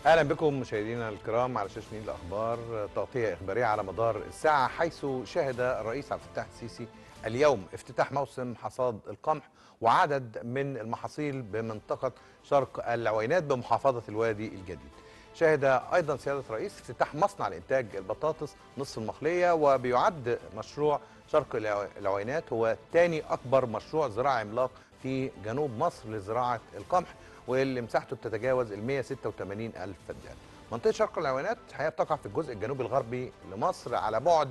اهلا بكم مشاهدينا الكرام على شاشه نيل الاخبار، تغطيه اخباريه على مدار الساعه، حيث شهد الرئيس عبد الفتاح السيسي اليوم افتتاح موسم حصاد القمح وعدد من المحاصيل بمنطقه شرق العوينات بمحافظه الوادي الجديد. شهد ايضا سياده الرئيس افتتاح مصنع لانتاج البطاطس نصف المخليه، وبيعد مشروع شرق العوينات هو ثاني اكبر مشروع زراعي عملاق في جنوب مصر لزراعه القمح، واللي مساحته بتتجاوز ال 186 ألف فدان. منطقة شرق العوينات الحقيقة بتقع في الجزء الجنوبي الغربي لمصر على بعد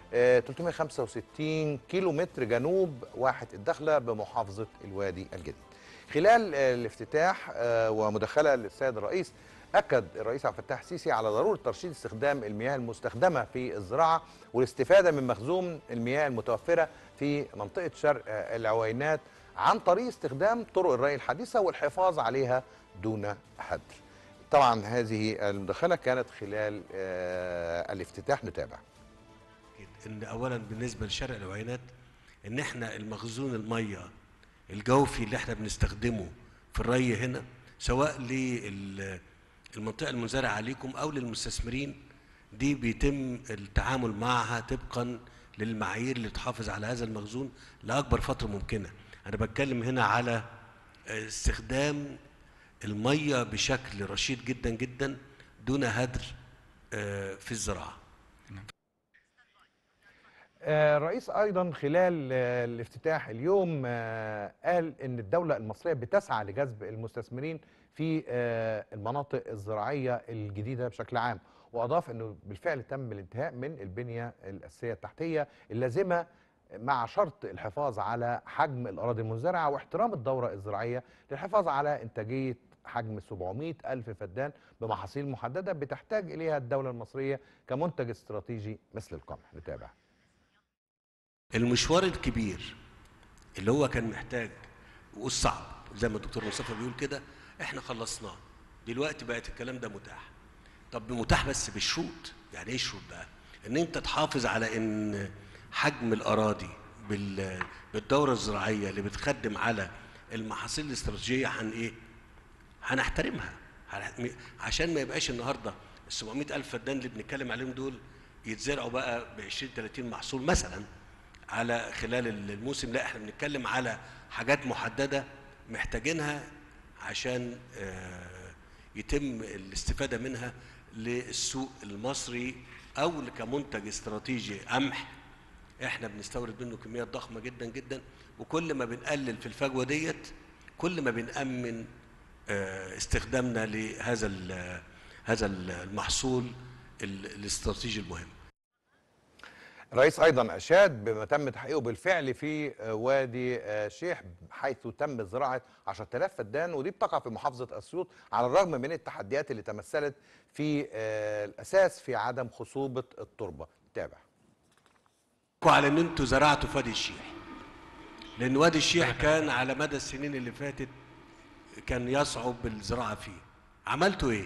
365 كيلو متر جنوب واحة الدخلة بمحافظة الوادي الجديد. خلال الافتتاح ومداخلة للسيد الرئيس، أكد الرئيس عبد الفتاح السيسي على ضرورة ترشيد استخدام المياه المستخدمة في الزراعة والاستفادة من مخزون المياه المتوفرة في منطقة شرق العوينات عن طريق استخدام طرق الري الحديثة والحفاظ عليها دون هدر. طبعا هذه المداخلة كانت خلال الافتتاح. نتابع. ان اولا بالنسبه لشرق العوينات ان احنا المخزون الميه الجوفي اللي احنا بنستخدمه في الري هنا، سواء للمنطقه المنزرعه عليكم او للمستثمرين، دي بيتم التعامل معها طبقا للمعايير اللي تحافظ على هذا المخزون لاكبر فتره ممكنه. انا بتكلم هنا على استخدام الميه بشكل رشيد جدا جدا دون هدر في الزراعه. الرئيس أيضا خلال الافتتاح اليوم قال إن الدولة المصرية بتسعى لجذب المستثمرين في المناطق الزراعية الجديدة بشكل عام، وأضاف أنه بالفعل تم الانتهاء من البنية الأساسية التحتية اللازمة مع شرط الحفاظ على حجم الأراضي المزرعة واحترام الدورة الزراعية للحفاظ على إنتاجية حجم 700 ألف فدان بمحاصيل محددة بتحتاج إليها الدولة المصرية كمنتج استراتيجي مثل القمح. نتابع. المشوار الكبير اللي هو كان محتاج والصعب زي ما الدكتور مصطفى بيقول كده احنا خلصناه. دلوقتي بقت الكلام ده متاح. طب متاح بس بالشروط. يعني ايه الشروط بقى؟ ان انت تحافظ على ان حجم الاراضي بالدوره الزراعيه اللي بتخدم على المحاصيل الاستراتيجيه هنحترمها عشان ما يبقاش النهارده ال 700 الف فدان اللي بنتكلم عليهم دول يتزرعوا بقى ب 20 30 محصول مثلا على خلال الموسم. لا، احنا بنتكلم على حاجات محدده محتاجينها عشان يتم الاستفاده منها للسوق المصري او كمنتج استراتيجي قمح. احنا بنستورد منه كميات ضخمه جدا جدا، وكل ما بنقلل في الفجوه ديت كل ما بنأمن استخدامنا هذا المحصول الاستراتيجي المهم. الرئيس ايضا اشاد بما تم تحقيقه بالفعل في وادي شيح، حيث تم زراعه 10,000 فدان، ودي بتقع في محافظه اسيوط على الرغم من التحديات اللي تمثلت في الاساس في عدم خصوبه التربه. تابع. على ان انتوا زرعتوا في وادي الشيح، لان وادي الشيح كان على مدى السنين اللي فاتت كان يصعب الزراعه فيه. عملتوا ايه؟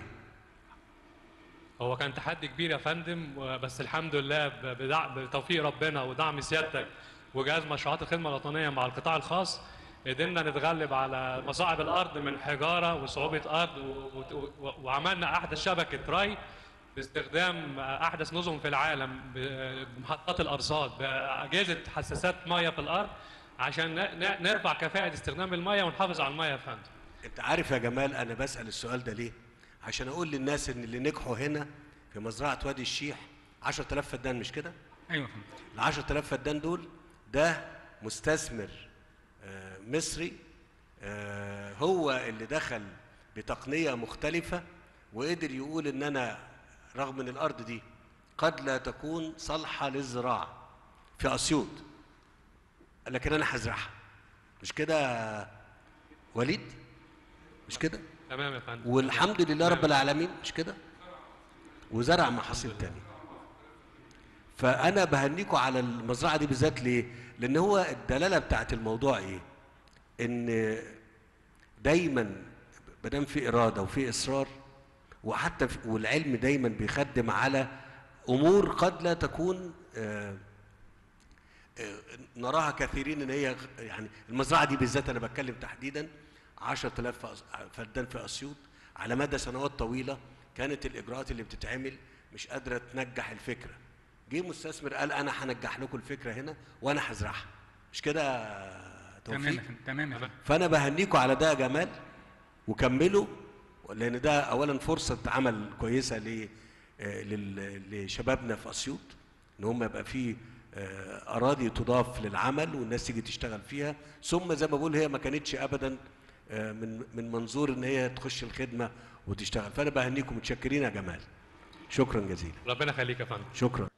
هو كان تحدي كبير يا فندم، بس الحمد لله بتوفيق ربنا ودعم سيادتك وجهاز مشروعات الخدمه الوطنيه مع القطاع الخاص قدرنا نتغلب على مصاعب الارض من حجاره وصعوبه ارض، وعملنا احدث شبكه ري باستخدام احدث نظم في العالم بمحطات الارصاد باجهزه حساسات ميه في الارض عشان نرفع كفاءه استخدام الميه ونحافظ على الميه يا فندم. انت عارف يا جمال انا بسأل السؤال ده ليه؟ عشان اقول للناس ان اللي نجحوا هنا في مزرعه وادي الشيح 10,000 فدان، مش كده؟ ايوه فندم. ال 10,000 فدان دول ده مستثمر مصري هو اللي دخل بتقنيه مختلفه وقدر يقول ان انا رغم ان الارض دي قد لا تكون صالحه للزراعه في اسيوط، لكن انا هزرعها. مش كده وليد؟ مش كده؟ تمام يا فندم. والحمد لله رب العالمين، مش كده؟ وزرع محاصيل تانية. فأنا بهنيكوا على المزرعة دي بالذات ليه؟ لأن هو الدلالة بتاعت الموضوع إيه؟ إن دايماً مادام في إرادة وفي إصرار، وحتى والعلم دايماً بيخدم على أمور قد لا تكون نراها كثيرين إن هي يعني المزرعة دي بالذات أنا بتكلم تحديداً 10,000 فدان في أسيوط على مدى سنوات طويلة كانت الاجراءات اللي بتتعمل مش قادره تنجح الفكره. جه مستثمر قال انا هنجح لكم الفكره هنا وانا هزرعها. مش كده يا توفيق؟ تمام. فانا بهنيكم على ده يا جمال، وكملوا، لان ده اولا فرصه عمل كويسه لشبابنا في اسيوط، ان هم يبقى فيه اراضي تضاف للعمل والناس تيجي تشتغل فيها. ثم زي ما بقول هي ما كانتش ابدا من منظور ان هي تخش الخدمه وتشتغل. فانا بهنيكم، متشكرين يا جمال، شكرا جزيلا. ربنا يخليك يا فندم. شكرا.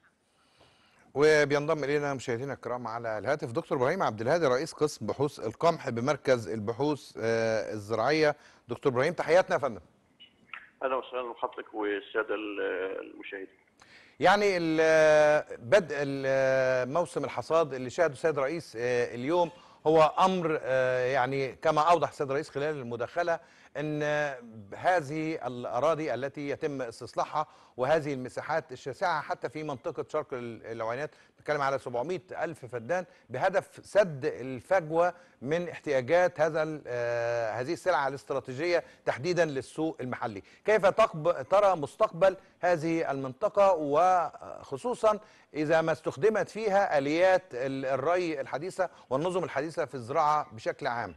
وبينضم الينا مشاهدينا الكرام على الهاتف دكتور ابراهيم عبد الهادي رئيس قسم بحوث القمح بمركز البحوث الزراعيه. دكتور ابراهيم تحياتنا يا فندم. اهلا وسهلا بحضرتك والساده المشاهدين. يعني بدء موسم الحصاد اللي شهده السيد الرئيس اليوم هو امر يعني كما اوضح السيد الرئيس خلال المداخله ان هذه الاراضي التي يتم استصلاحها وهذه المساحات الشاسعه حتى في منطقه شرق العوينات نتكلم على 700 ألف فدان بهدف سد الفجوه من احتياجات هذه السلعه الاستراتيجيه تحديدا للسوق المحلي. كيف ترى مستقبل هذه المنطقه وخصوصا اذا ما استخدمت فيها اليات الري الحديثه والنظم الحديثه في الزراعه بشكل عام؟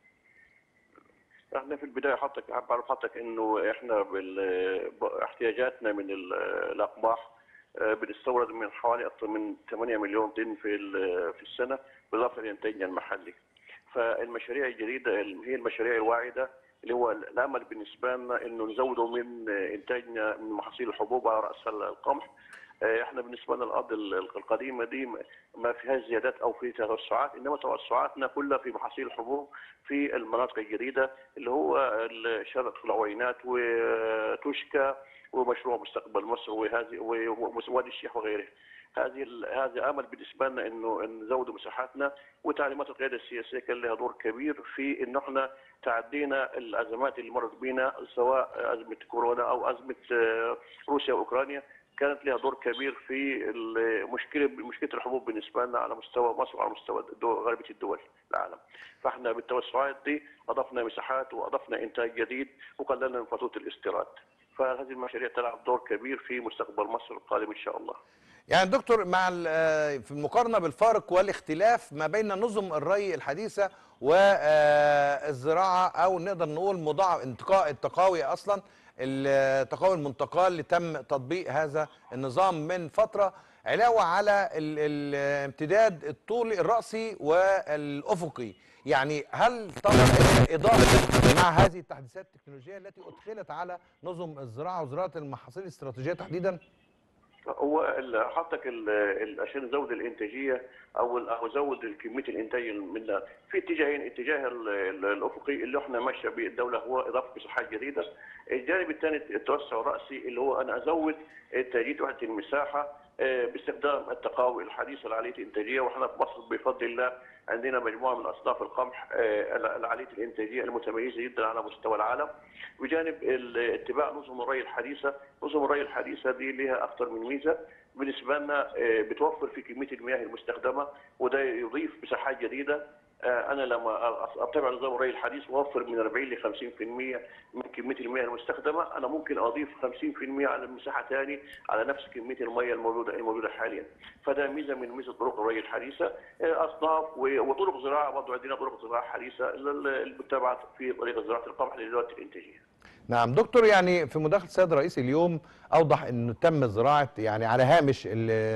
احنا في البدايه حضرتك بعرف حضرتك انه احنا احتياجاتنا من الاقماح بنستورد من حوالي اكثر من 8 مليون طن في السنه بالاضافه لانتاجنا المحلي. فالمشاريع الجديده هي المشاريع الواعده اللي هو الامل بالنسبه لنا انه نزوده من انتاجنا من محاصيل الحبوب على راس القمح. احنا بالنسبه لنا الارض القديمه دي ما فيهاش زيادات او في توسعات، انما توسعاتنا كلها في محاصيل الحبوب في المناطق الجديده اللي هو شرق العوينات وتوشكا ومشروع مستقبل مصر ووادي الشيخ وغيره. هذا امل بالنسبه لنا انه نزود مساحاتنا، وتعليمات القياده السياسيه كان لها دور كبير في انه احنا تعدينا الازمات اللي مرت بينا سواء ازمه كورونا او ازمه روسيا واوكرانيا، كانت لها دور كبير في مشكله الحبوب بالنسبه لنا على مستوى مصر وعلى مستوى غالبيه الدول العالم. فاحنا بالتوسعات دي اضفنا مساحات واضفنا انتاج جديد وقللنا من فاتوره الاستيراد. فهذه المشاريع تلعب دور كبير في مستقبل مصر القادم ان شاء الله. يعني دكتور مع في المقارنه بالفارق والاختلاف ما بين نظم الري الحديثه والزراعه او نقدر نقول مضاعف التقاوي اصلا التقاوي المنتقاه اللي تم تطبيق هذا النظام من فتره علاوه على الامتداد الطولي الراسي والافقي، يعني هل طبعا اضافه مع هذه التحديثات التكنولوجيه التي ادخلت على نظم الزراعه وزراعه المحاصيل الاستراتيجيه تحديدا؟ هو حضرتك عشان نزود الانتاجيه او نزود كميه الانتاج منها في اتجاهين، اتجاه الافقي اللي احنا ماشيه به الدوله هو اضافه مساحات جديده، الجانب الثاني التوسع الراسي اللي هو انا ازود انتاجيه وحده المساحه باستخدام التقاوي الحديثه العاليه الانتاجيه. واحنا في مصر بفضل الله عندنا مجموعه من اصناف القمح العاليه الانتاجيه المتميزه جدا على مستوى العالم. بجانب اتباع نظم الري الحديثه، نظم الري الحديثه دي لها اكثر من ميزه بالنسبه لنا، بتوفر في كميه المياه المستخدمه وده يضيف مساحات جديده. انا لما اتبع نظام الري الحديث واوفر من 40 ل 50% من كميه المياه المستخدمه، انا ممكن اضيف 50% على المساحه ثاني على نفس كميه المياه الموجوده حاليا. فده ميزه من ميزه طرق الري الحديثه. اصناف وطرق زراعه برضه عندنا طرق زراعه حديثه المتبعه في طريقه زراعه القمح للذات الانتاجيه. نعم دكتور، يعني في مداخله السيد الرئيس اليوم اوضح انه تم زراعه يعني على هامش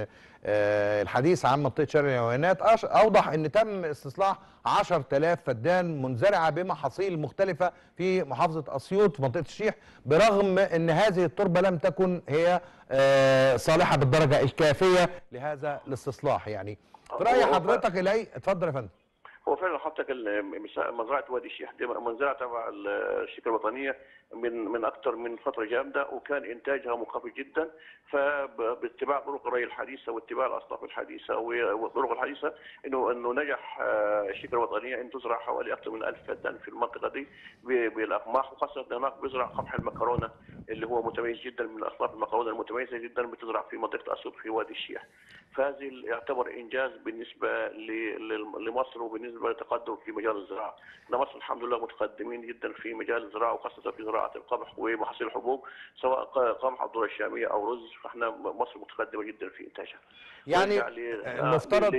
الحديث عن منطقه شرق العوينات، اوضح ان تم استصلاح 10,000 فدان منزرعه بمحاصيل مختلفه في محافظه اسيوط في منطقه الشيح، برغم ان هذه التربه لم تكن هي صالحه بالدرجه الكافيه لهذا الاستصلاح. يعني في راي حضرتك اتفضل يا فندم. هو فعلا حضرتك مزرعه وادي الشيح دي مزرعه تبع الشركه الوطنيه من اكثر من فتره جامده، وكان انتاجها منخفض جدا. فباتباع طرق الري الحديثه واتباع الاصناف الحديثه والطرق الحديثه انه نجح الشركه الوطنيه ان تزرع حوالي اكثر من 1000 فدان في المنطقه دي بالاقماح، وخاصه هناك بيزرع قمح المكرونه اللي هو متميز جدا من الاصناف المقاوله المتميزه جدا بتزرع في منطقه اسيوط في وادي الشيح. فهذه يعتبر انجاز بالنسبه لمصر وبالنسبه لتقدم في مجال الزراعه. احنا مصر الحمد لله متقدمين جدا في مجال الزراعه وخاصه في زراعه القمح ومحاصيل الحبوب سواء قمح الذره الشاميه او رز، فاحنا مصر متقدمه جدا في انتاجها. يعني المفترض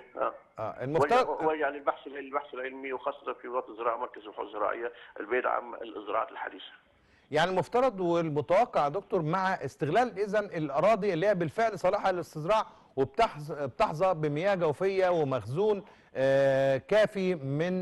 ويجعل البحث العلمي وخاصه في وزاره الزراعه مركز البحوث الزراعيه البيدعم الزراعات الحديثه. يعني المفترض والمتوقع يا دكتور مع استغلال اذا الاراضي اللي هي بالفعل صالحه للاستزراع وبتحظى بمياه جوفيه ومخزون كافي من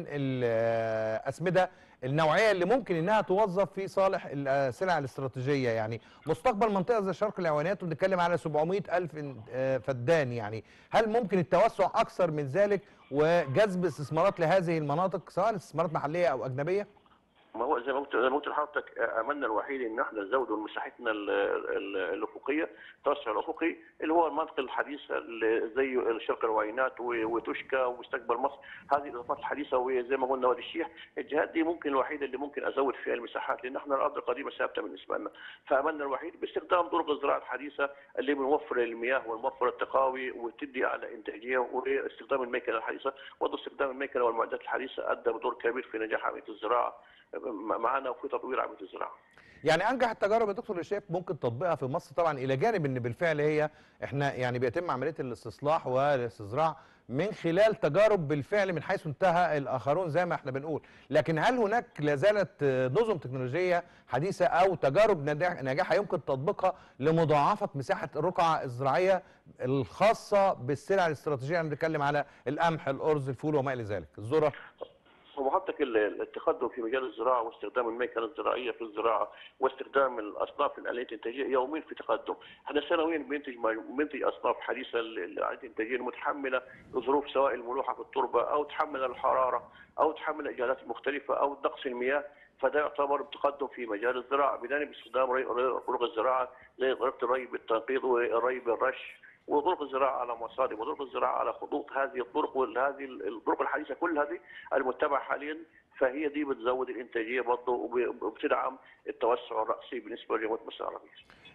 الاسمده النوعيه اللي ممكن انها توظف في صالح السلع الاستراتيجيه. يعني مستقبل منطقه زي شرق العوينات وبنتكلم على 700,000 فدان، يعني هل ممكن التوسع اكثر من ذلك وجذب استثمارات لهذه المناطق سواء استثمارات محليه او اجنبيه؟ ما هو زي ما قلت لحضرتك املنا الوحيد ان احنا نزود من مساحتنا الافقيه، التوسع الافقي اللي هو المناطق الحديثه زي شرق العوينات وتوشكا ومستقبل مصر، هذه الاضافات الحديثه وزي ما قلنا وادي الشيح، الجهات دي ممكن الوحيده اللي ممكن ازود فيها المساحات لان احنا الارض القديمه ثابته بالنسبه لنا، فاملنا الوحيد باستخدام طرق الزراعه الحديثه اللي بنوفر المياه ونوفر التقاوي وتدي اعلى انتاجيه واستخدام الميكنه الحديثه، برضه استخدام الميكنه والمعدات الحديثه ادى بدور كبير في نجاح عمليه الزراعه معنا وفي تطوير عمليه الزراعه. يعني انجح التجارب يا دكتور اللي شايف ممكن تطبيقها في مصر طبعا الى جانب ان بالفعل هي احنا يعني بيتم عمليه الاستصلاح والاستزراع من خلال تجارب بالفعل من حيث انتهى الاخرون زي ما احنا بنقول، لكن هل هناك لا زالت نظم تكنولوجيه حديثه او تجارب ناجحه يمكن تطبيقها لمضاعفه مساحه الرقعه الزراعيه الخاصه بالسلع الاستراتيجيه؟ انا بنتكلم على القمح، الارز، الفول وما الى ذلك، الذره. ومحطك التقدم في مجال الزراعه واستخدام الميكنه الزراعيه في الزراعه واستخدام الاصناف الاليه الانتاجيه يوميا في تقدم، احنا سنويا بننتج اصناف حديثه للاليه الانتاجيه المتحمله لظروف سواء الملوحه في التربه او تحمل الحراره او تحمل الاجهادات المختلفه او نقص المياه، فده يعتبر تقدم في مجال الزراعه بجانب استخدام طرق الزراعه زي طريقه الري بالتنقيط والري بالرش وطرق الزراعه على مصادم وطرق الزراعه على خطوط. هذه الطرق وهذه الطرق الحديثه كل هذه المتبعه حاليا، فهي دي بتزود الانتاجيه برضه وبتدعم التوسع الراسي بالنسبه لجمهوريه مصر العربيه.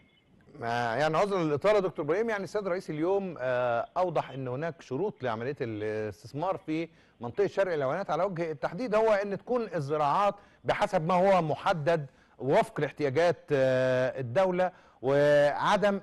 يعني عذرا للاطاله دكتور ابراهيم، يعني السيد رئيس اليوم اوضح ان هناك شروط لعمليه الاستثمار في منطقه شرق العوينات على وجه التحديد، هو ان تكون الزراعات بحسب ما هو محدد وفق لاحتياجات الدوله وعدم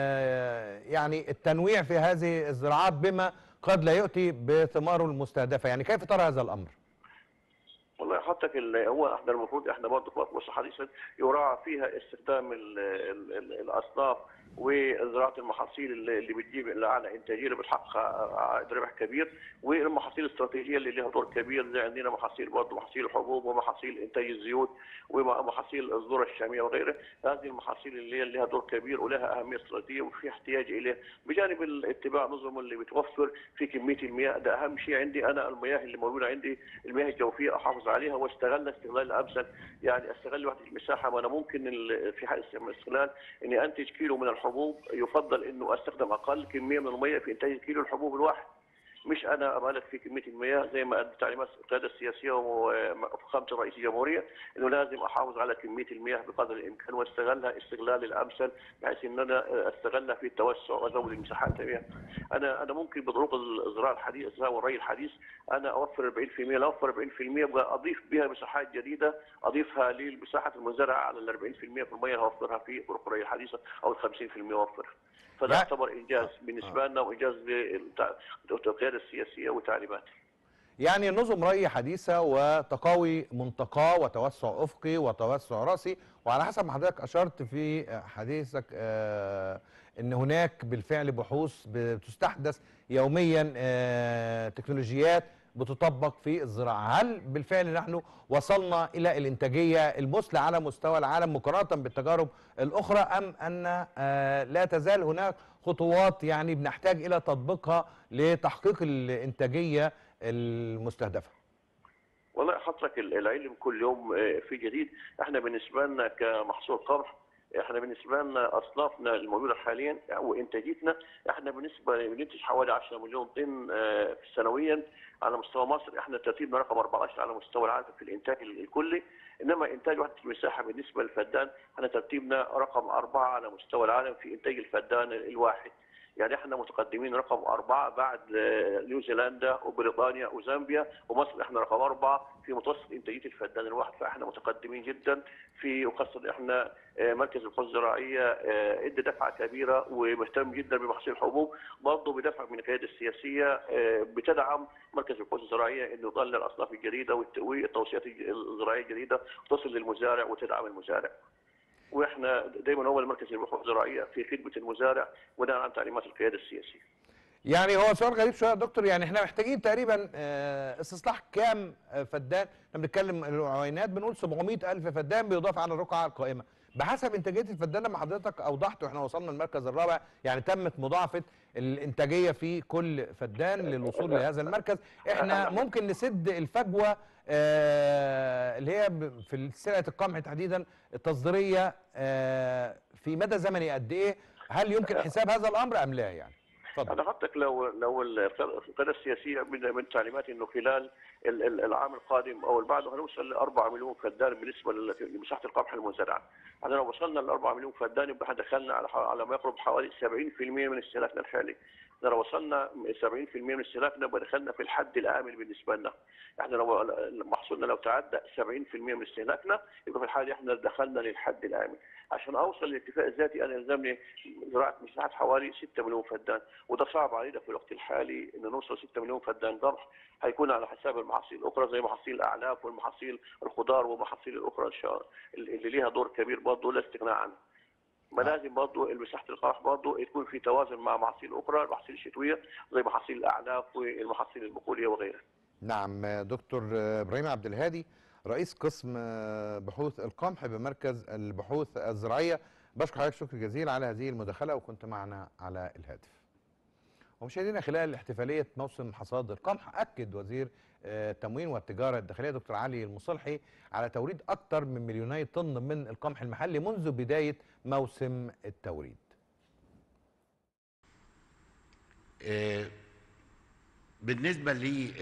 يعني التنويع في هذه الزراعات بما قد لا يؤتي بثماره المستهدفه، يعني كيف ترى هذا الامر؟ والله حضرتك هو احنا المفروض احنا برضه في مصر حديثا يراعى فيها استخدام الاصناف وزراعه المحاصيل اللي بتجيب اعلى انتاجيه اللي بتحقق عائد ربح كبير، والمحاصيل الاستراتيجيه اللي لها دور كبير زي عندنا محاصيل برضه محاصيل الحبوب ومحاصيل انتاج الزيوت ومحاصيل الذره الشاميه وغيرها، هذه المحاصيل اللي لها دور كبير ولها اهميه استراتيجيه وفي احتياج اليها بجانب اتباع نظم اللي بتوفر في كميه المياه. ده اهم شيء عندي انا، المياه اللي موجوده عندي المياه الجوفيه احافظ عليها واستغلها استغلال الامثل، يعني استغل وحده المساحه. ما انا ممكن في حال استغلال اني انتج كيلو من الحبوب يفضل انه استخدم اقل كميه من المياه في انتاج كيلو الحبوب الواحد، مش انا ابالغ في كميه المياه زي ما تعليمات القياده السياسيه وفخامه الرئيس الجمهوريه انه لازم احافظ على كميه المياه بقدر الامكان واستغلها استغلال الامثل بحيث ان انا استغلها في التوسع وازود المساحات المياه. انا ممكن بطرق الزراعه الحديثه والري الحديث انا اوفر 40%، لا اوفر 40% ابقى اضيف بها مساحات جديده اضيفها للمساحه المزرعه على ال 40% في المياه اوفرها في طرق الري الحديثه او ال 50% اوفرها. فده يعتبر انجاز بالنسبه لنا وانجاز للقياده السياسيه وتعليماتها. يعني نظم ري حديثه وتقاوي منطقه وتوسع افقي وتوسع راسي، وعلى حسب ما حضرتك اشرت في حديثك ان هناك بالفعل بحوث بتستحدث يوميا تكنولوجيات بتطبق في الزراعه، هل بالفعل نحن وصلنا الى الانتاجيه المثلى على مستوى العالم مقارنه بالتجارب الاخرى ام ان لا تزال هناك خطوات يعني بنحتاج الى تطبيقها لتحقيق الانتاجيه المستهدفه؟ والله حضرتك العلم كل يوم في جديد، احنا بالنسبه لنا كمحصول قمح احنا بالنسبه لنا اصنافنا الموجوده حاليا وانتاجيتنا، احنا بالنسبه بننتج حوالي 10 مليون طن سنويا على مستوى مصر. احنا ترتيبنا رقم 14 على مستوى العالم في الانتاج الكلي، انما انتاج وحده المساحه بالنسبه للفدان احنا ترتيبنا رقم 4 على مستوى العالم في انتاج الفدان الواحد. يعني احنا متقدمين رقم 4 بعد نيوزيلندا وبريطانيا وزامبيا، ومصر احنا رقم 4 في متوسط انتاجيه الفدان الواحد، فاحنا متقدمين جدا في، وخاصه احنا مركز البحوث الزراعيه ادى دفعه كبيره ومهتم جدا بمحاصيل الحبوب، برضه بدفع من القياده السياسيه بتدعم مركز البحوث الزراعيه انه يطلع الاصناف الجديده والتوصيات الزراعيه الجديده تصل للمزارع وتدعم المزارع. واحنا دايما هو المركز البحوث الزراعيه في خدمه المزارع بناء على تعليمات القياده السياسيه. يعني هو سؤال غريب شويه يا دكتور، يعني احنا محتاجين تقريبا استصلاح كام فدان؟ احنا بنتكلم العوينات بنقول 700,000 فدان بيضاف على الرقعه القائمه، بحسب انتاجيه الفدان لما حضرتك اوضحت واحنا وصلنا المركز الرابع، يعني تمت مضاعفه الانتاجيه في كل فدان للوصول لهذا المركز. احنا ممكن نسد الفجوه اللي هي في سلعه القمح تحديدا التصديريه في مدى زمني قد ايه؟ هل يمكن حساب هذا الامر ام لا يعني؟ انا حضرتك لو القياده السياسيه من تعليمات انه خلال العام القادم او اللي بعده هنوصل ل 4 مليون فدان بالنسبه لمساحه القمح المزرعه. احنا لو وصلنا ل 4 مليون فدان يبقى دخلنا على ما يقرب حوالي 70% من استهلاكنا الحالي. احنا لو وصلنا 70% من استهلاكنا يبقى دخلنا في الحد الامن بالنسبه لنا. احنا لو محصولنا لو تعدى 70% من استهلاكنا يبقى في الحاله احنا دخلنا للحد الامن. عشان اوصل للاكتفاء الذاتي انا يلزمني زراعه مساحه حوالي 6 مليون فدان، وده صعب علينا في الوقت الحالي ان نوصل 6 مليون فدان قمح، هيكون على حساب المحاصيل الاخرى زي محاصيل الاعلاف والمحاصيل الخضار والمحاصيل الاخرى ان شاء الله اللي ليها دور كبير برضه لا استغناء عنه. ما لازم برضه مساحه القمح برضه يكون في توازن مع محاصيل اخرى، المحاصيل الشتويه زي محاصيل الاعلاف والمحاصيل البقوليه وغيرها. نعم دكتور ابراهيم عبد الهادي رئيس قسم بحوث القمح بمركز البحوث الزراعيه، بشكر حضرتك شكر جزيل على هذه المداخله وكنت معنا على الهاتف. ومشاهدينا خلال احتفاليه موسم حصاد القمح اكد وزير التموين والتجاره الداخليه دكتور علي المصلحي على توريد اكثر من 2 طن من القمح المحلي منذ بدايه موسم التوريد. بالنسبه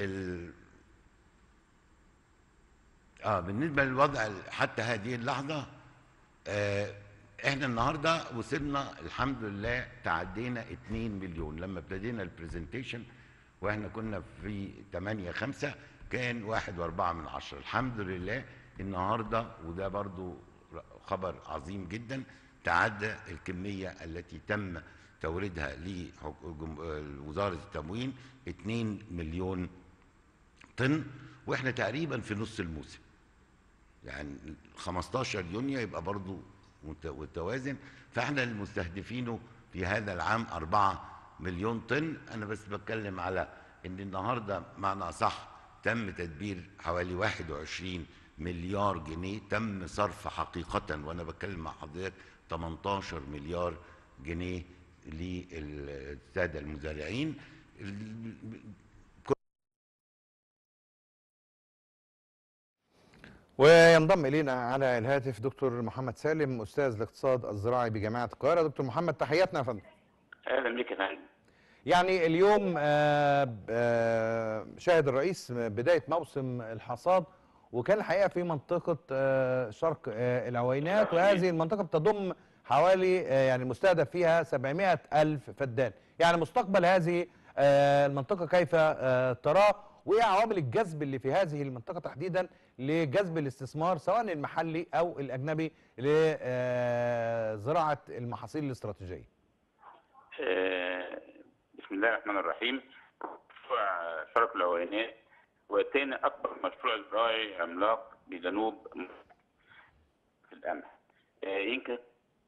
للوضع حتى هذه اللحظه، احنا النهارده وصلنا الحمد لله تعدينا 2 مليون. لما ابتدينا البرزنتيشن واحنا كنا في 8.5 كان 1.4. الحمد لله النهارده وده برضو خبر عظيم جدا تعدى الكميه التي تم توريدها لوزاره التموين 2 مليون طن، واحنا تقريبا في نص الموسم. يعني 15 يونيو يبقى برضو متوازن، فاحنا المستهدفينه في هذا العام 4 مليون طن. انا بس بتكلم على ان النهارده معنى اصح تم تدبير حوالي 21 مليار جنيه، تم صرف حقيقه وانا بتكلم مع حضرتك 18 مليار جنيه للساده المزارعين. وينضم الينا على الهاتف دكتور محمد سالم استاذ الاقتصاد الزراعي بجامعه القاهره. دكتور محمد تحياتنا يا فندم. اهلا بك يا فندم. يعني اليوم شاهد الرئيس بدايه موسم الحصاد، وكان الحقيقه في منطقه شرق العوينات، وهذه المنطقه بتضم حوالي يعني المستهدف فيها 700,000 فدان. يعني مستقبل هذه المنطقه كيف تراه؟ وايه عوامل الجذب اللي في هذه المنطقه تحديدا لجذب الاستثمار سواء المحلي او الاجنبي لزراعه المحاصيل الاستراتيجيه؟ بسم الله الرحمن الرحيم. مشروع شرق العوينات هو ثاني اكبر مشروع زراعي عملاق بجنوب في القمح. يمكن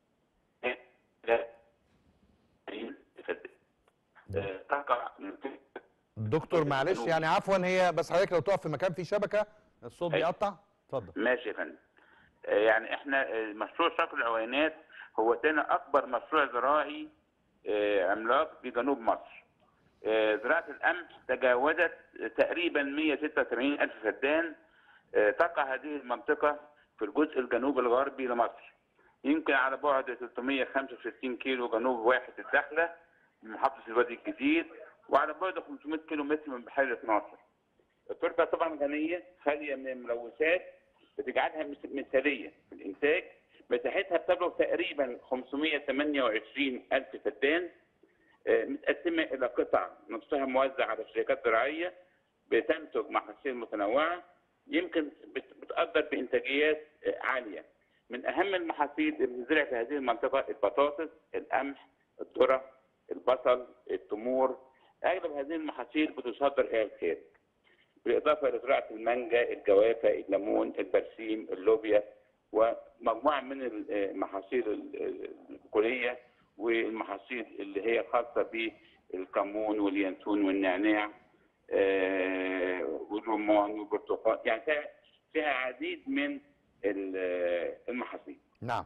تقع دكتور معلش يعني عفوا، هي بس حضرتك لو تقف في مكان فيه شبكه الصوت بيقطع. اتفضل. ماشي يا فندم. يعني احنا مشروع شرق العوينات هو ثاني اكبر مشروع زراعي عملاق في جنوب مصر. زراعه القمح تجاوزت تقريبا 176,000 فدان. تقع هذه المنطقه في الجزء الجنوبي الغربي لمصر، يمكن على بعد 365 كيلو جنوب واحة الداخلة من محافظة الوادي الجديد، وعلى بعد 500 كيلو متر من بحيرة ناصر. التربة طبعا غنية خالية من الملوثات بتجعلها مثالية في الإنتاج. مساحتها بتبلغ تقريبا 528 ألف فدان، متقسمة إلى قطع نصها موزع على شركات زراعية بتنتج محاصيل متنوعة، يمكن بتقدر بإنتاجيات عالية. من أهم المحاصيل اللي بتزرع في هذه المنطقة البطاطس، القمح، الذرة، البصل، التمور. أغلب هذه المحاصيل بتصدر إلى الخارج، بالإضافة إلى زراعة المانجا، الجوافة، الليمون، البرسيم، اللوبيا، ومجموعة من المحاصيل البقولية والمحاصيل اللي هي خاصة بالكمون واليانسون والنعناع والرمان والبرتقال. يعني فيها عديد من المحاصيل. نعم.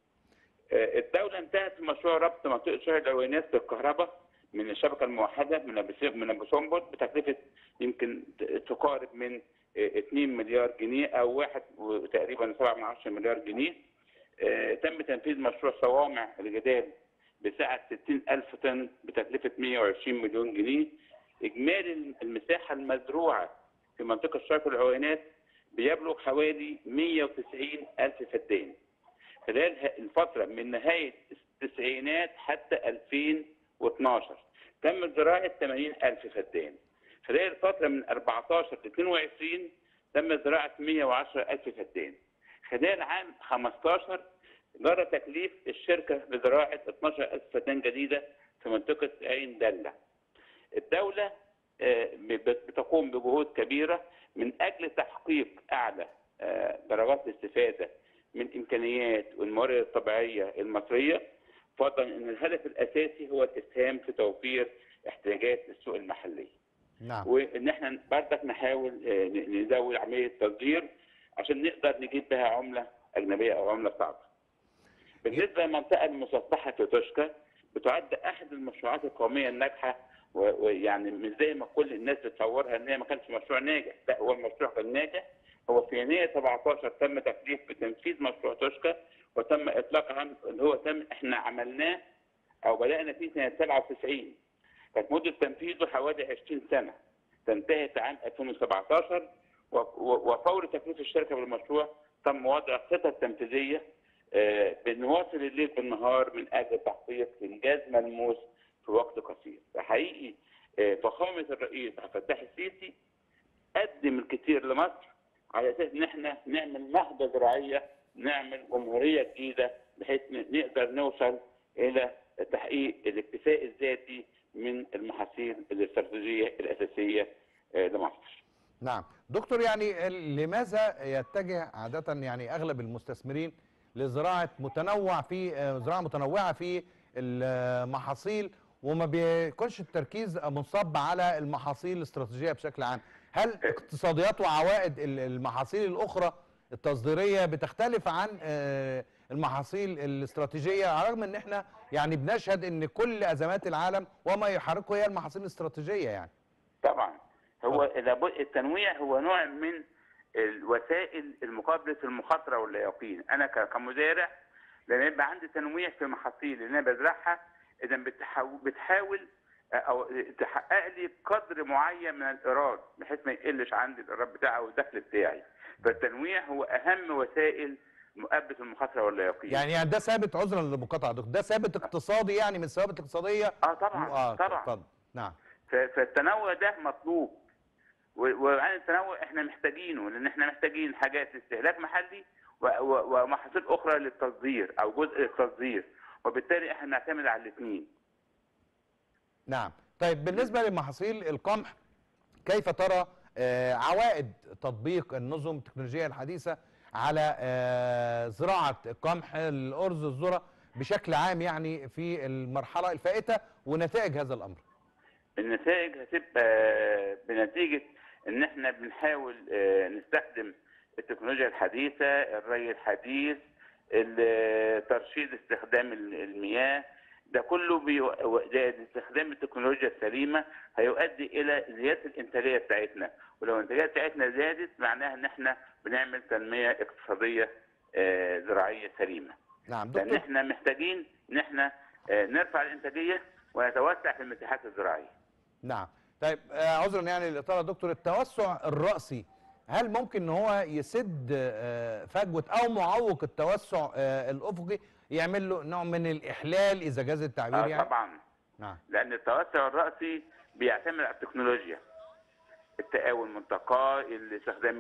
الدولة انتهت في مشروع ربط منطقة شرق العوينات بالكهرباء من الشبكة الموحدة من أبو سمبل بتكلفة يمكن تقارب من 2 مليار جنيه أو تقريبا 7 مليار جنيه. تم تنفيذ مشروع صوامع الجدال بسعة 60,000 طن بتكلفة 120 مليون جنيه. إجمالي المساحة المزروعة في منطقة شرق العوينات بيبلغ حوالي 190,000 فدان. خلال الفترة من نهاية التسعينات حتى 2012 تم زراعة 80,000 فدان. خلال الفترة من 14 ل 22 تم زراعة 110,000 فدان. خلال عام 15 جرى تكليف الشركة بزراعة 12,000 فدان جديدة في منطقة عين دلة. الدولة بتقوم بجهود كبيرة من أجل تحقيق أعلى درجات الاستفادة من إمكانيات والموارد الطبيعية المصرية، فضلا أن الهدف الأساسي هو الإسهام في توفير احتياجات السوق المحلي. نعم. وإن احنا بردك نحاول نزود عملية التصدير عشان نقدر نجيب بها عملة أجنبية أو عملة صعبة. بالنسبة للمنطقة المسطحة في توشكا بتعد أحد المشروعات القومية الناجحة، ويعني مش زي ما كل الناس بتصورها ان هي ما كانش مشروع ناجح، لا هو المشروع كان ناجح. هو في يناير 17 تم تكليف بتنفيذ مشروع توشكا وتم اطلاق اللي هو احنا عملناه او بدانا فيه سنه 97. كانت مده تنفيذه حوالي 20 سنه، تنتهي في عام 2017. وفور تكليف الشركه بالمشروع تم وضع خطط تنفيذيه بنواصل الليل بالنهار من اجل تحقيق انجاز ملموس في وقت قصير. فحقيقي فخامة الرئيس عبد الفتاح السيسي قدم الكثير لمصر على اساس ان احنا نعمل نهضة زراعية، نعمل جمهورية جديدة بحيث نقدر نوصل الى تحقيق الاكتفاء الذاتي من المحاصيل الاستراتيجية الاساسية لمصر. نعم دكتور، يعني لماذا يتجه عادة يعني اغلب المستثمرين لزراعة زراعة متنوعة في المحاصيل وما بيكونش التركيز منصب على المحاصيل الاستراتيجية بشكل عام؟ هل اقتصاديات وعوائد المحاصيل الأخرى التصديرية بتختلف عن المحاصيل الاستراتيجية، على الرغم ان احنا يعني بنشهد ان كل أزمات العالم وما يحركه هي المحاصيل الاستراتيجية؟ يعني طبعا هو التنويع هو نوع من الوسائل المقابلة المخاطرة واليقين. أنا كمزارع لما يبقى عندي تنويع في محاصيل اللي انا بزرعها، اذا بتحاول او تحقق لي قدر معين من الايراد بحيث ما يقلش عندي الايراد بتاعي والدخل بتاعي. فالتنويع هو اهم وسائل مقابله المخاطره واليقين. يعني ده ثابت، عذرا للمقاطعه دكتور، ده ثابت اقتصادي يعني من الثوابت الاقتصاديه؟ طبعا طبعا. اتفضل. نعم. فالتنوع ده مطلوب، وعن التنوع احنا محتاجينه، لان احنا محتاجين حاجات استهلاك محلي ومحاصيل اخرى للتصدير او جزء للتصدير، وبالتالي احنا نعتمد على الاثنين. نعم. طيب بالنسبه لمحاصيل القمح، كيف ترى عوائد تطبيق النظم التكنولوجيه الحديثه على زراعه القمح، الارز، الذره بشكل عام، يعني في المرحله الفائته، ونتائج هذا الامر؟ النتائج هتبقى بنتيجه ان احنا بنحاول نستخدم التكنولوجيا الحديثه، الري الحديث، ترشيد استخدام المياه، ده كله استخدام التكنولوجيا السليمه هيؤدي الى زياده الانتاجيه بتاعتنا، ولو الانتاجيه بتاعتنا زادت معناها ان احنا بنعمل تنميه اقتصاديه زراعيه سليمه. نعم لان دكتور. احنا محتاجين ان احنا نرفع الانتاجيه ونتوسع في المساحات الزراعيه. نعم. طيب عذرا يعني الاطاله دكتور، التوسع الرأسي هل ممكن ان هو يسد فجوه او معوق التوسع الافقي، يعمل له نوع من الاحلال اذا جاز التعبير يعني؟ طبعا. نعم. لان التوسع الرأسي بيعتمد على التكنولوجيا، التقاوي المنتقاه، استخدام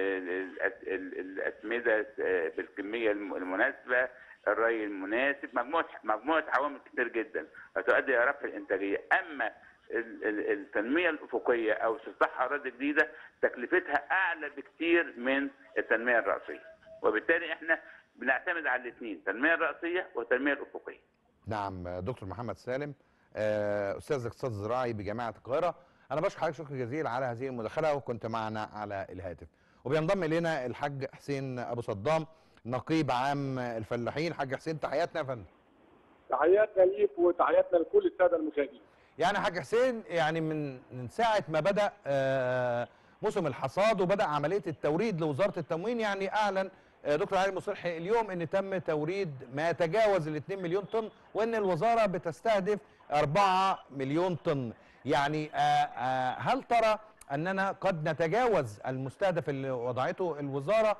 الاسمده بالكميه المناسبه، الري المناسب، مجموعه عوامل كتير جدا هتؤدي الى رفع الانتاجيه. اما التنميه الافقيه او استصلاح اراضي جديده تكلفتها اعلى بكتير من التنميه الراسيه، وبالتالي احنا بنعتمد على الاثنين، التنميه الراسيه والتنميه الافقيه. نعم دكتور محمد سالم استاذ الاقتصاد الزراعي بجامعه القاهره، انا بشكر حضرتك شكر جزيل على هذه المداخله وكنت معنا على الهاتف. وبينضم الينا الحاج حسين ابو صدام نقيب عام الفلاحين. حاج حسين تحياتنا يا فندم. تحياتنا ليك وتحياتنا لكل الساده المشاهدين. يعني حاج حسين، يعني من ساعه ما بدا موسم الحصاد وبدا عمليه التوريد لوزاره التموين، يعني اعلن دكتور علي مصلحي اليوم ان تم توريد ما يتجاوز ال 2 مليون طن، وان الوزاره بتستهدف 4 مليون طن. يعني هل ترى اننا قد نتجاوز المستهدف اللي وضعته الوزاره؟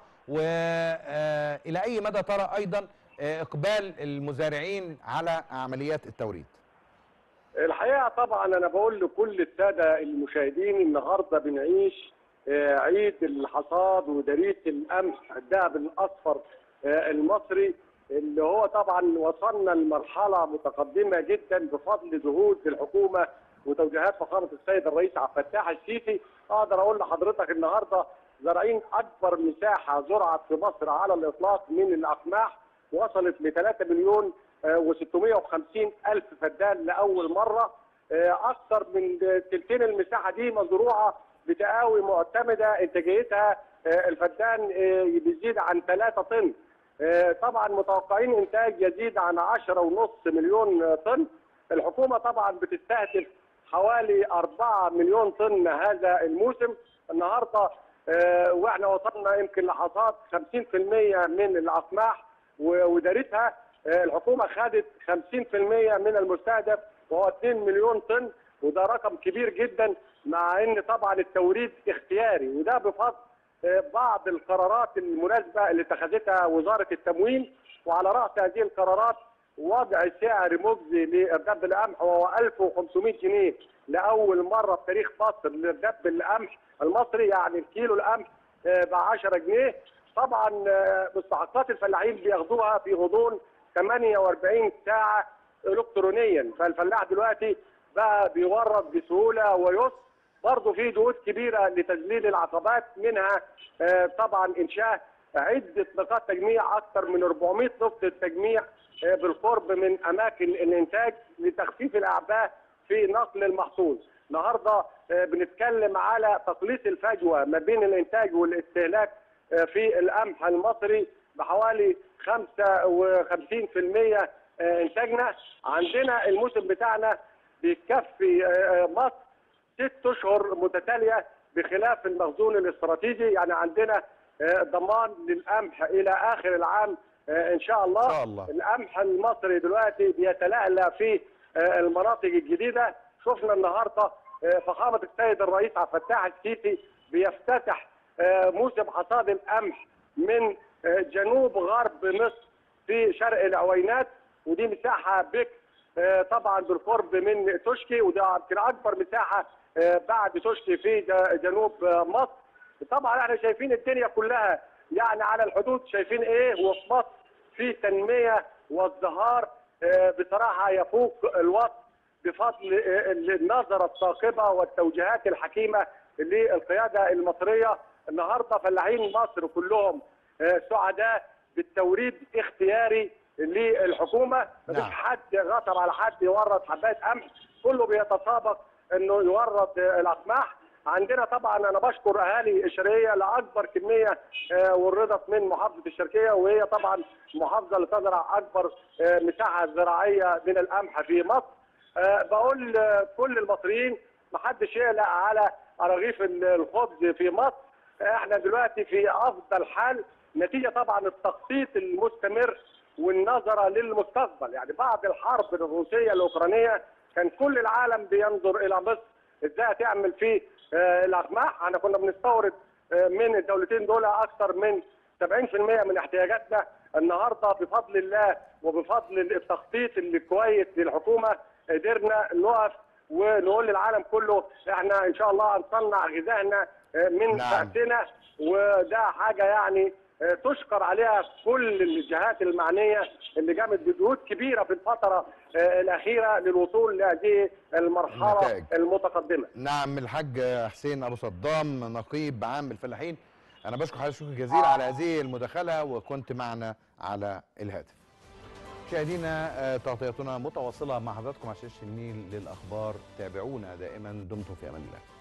والى اي مدى ترى ايضا اقبال المزارعين على عمليات التوريد؟ الحقيقه طبعا انا بقول لكل الساده المشاهدين النهارده بنعيش عيد الحصاد ودريس القمح الذهب الاصفر المصري، اللي هو طبعا وصلنا لمرحله متقدمه جدا بفضل جهود الحكومه وتوجيهات فخامه السيد الرئيس عبد الفتاح السيسي. اقدر اقول لحضرتك النهارده زارعين اكبر مساحه زرعت في مصر على الاطلاق من الاقماح، وصلت ل 3 مليون و650 الف فدان لاول مره. اكثر من ثلثين المساحه دي مزروعه بتقاوي معتمده انتاجيتها الفدان بيزيد عن 3 طن. طبعا متوقعين انتاج يزيد عن 10.5 مليون طن. الحكومه طبعا بتستهدف حوالي 4 مليون طن هذا الموسم. النهارده واحنا وصلنا يمكن لحصاد 50% من الاقماح ودارتها. الحكومه خدت 50% من المستهدف وهو 2 مليون طن، وده رقم كبير جدا، مع ان طبعا التوريد اختياري، وده بفضل بعض القرارات المناسبه اللي اتخذتها وزاره التموين. وعلى راس هذه القرارات وضع سعر مجزي لردب القمح وهو 1500 جنيه لاول مره في تاريخ مصر لردب القمح المصري، يعني الكيلو القمح ب 10 جنيه. طبعا مستحقات الفلاحين بياخدوها في غضون 48 ساعه الكترونيا، فالفلاح دلوقتي بقى بيورد بسهوله ويسر. برضه في جهود كبيره لتذليل العقبات، منها طبعا انشاء عده نقاط تجميع، اكثر من 400 نقطه تجميع بالقرب من اماكن الانتاج لتخفيف الاعباء في نقل المحصول. النهارده بنتكلم على تقليص الفجوه ما بين الانتاج والاستهلاك في القمح المصري بحوالي 55% انتاجنا. عندنا الموسم بتاعنا بيكفي مصر 6 اشهر متتاليه بخلاف المخزون الاستراتيجي، يعني عندنا ضمان للقمح الى اخر العام ان شاء الله. القمح المصري دلوقتي بيتلألأ في المناطق الجديده. شفنا النهارده فخامه السيد الرئيس عبد الفتاح السيسي بيفتتح موسم حصاد القمح من جنوب غرب مصر في شرق العوينات، ودي مساحه بك طبعا بالقرب من توشكي، وده يمكن اكبر مساحه بعد توشكي في جنوب مصر. طبعا احنا شايفين الدنيا كلها يعني على الحدود، شايفين ايه، وفي مصر في تنميه وازدهار بصراحه يفوق الوصف بفضل النظره الثاقبه والتوجيهات الحكيمه للقياده المصريه. النهارده فلاحين مصر كلهم سعداء بالتوريد اختياري للحكومه، مفيش حد غصب على حد يورد حبايه قمح، كله بيتسابق انه يورد الاقماح. عندنا طبعا انا بشكر اهالي الشرقيه لاكبر كميه وردت من محافظه الشرقيه، وهي طبعا المحافظه اللي تزرع اكبر مساحه زراعيه من القمح في مصر. بقول كل المصريين محدش يقلق على رغيف الخبز في مصر. احنا دلوقتي في افضل حال نتيجه طبعا التخطيط المستمر والنظره للمستقبل. يعني بعد الحرب الروسيه الاوكرانيه كان كل العالم بينظر الى مصر ازاي هتعمل في الاقماح. احنا كنا بنستورد من الدولتين دول اكثر من 70% من احتياجاتنا. النهارده بفضل الله وبفضل التخطيط الكويس للحكومه قدرنا نقف ونقول للعالم كله احنا ان شاء الله هنصنع غذائنا من بأسنا، وده حاجه يعني تشكر عليها كل الجهات المعنيه اللي قامت بجهود كبيره في الفتره الاخيره للوصول لهذه المرحله النتائج المتقدمه. نعم. الحاج حسين ابو صدام نقيب عام الفلاحين، انا بشكر حضرتك شكر جزيل على هذه المداخله وكنت معنا على الهاتف. مشاهدينا تغطيتنا متواصله مع حضراتكم على شاشه النيل للاخبار، تابعونا دائما، دمتم في امان الله.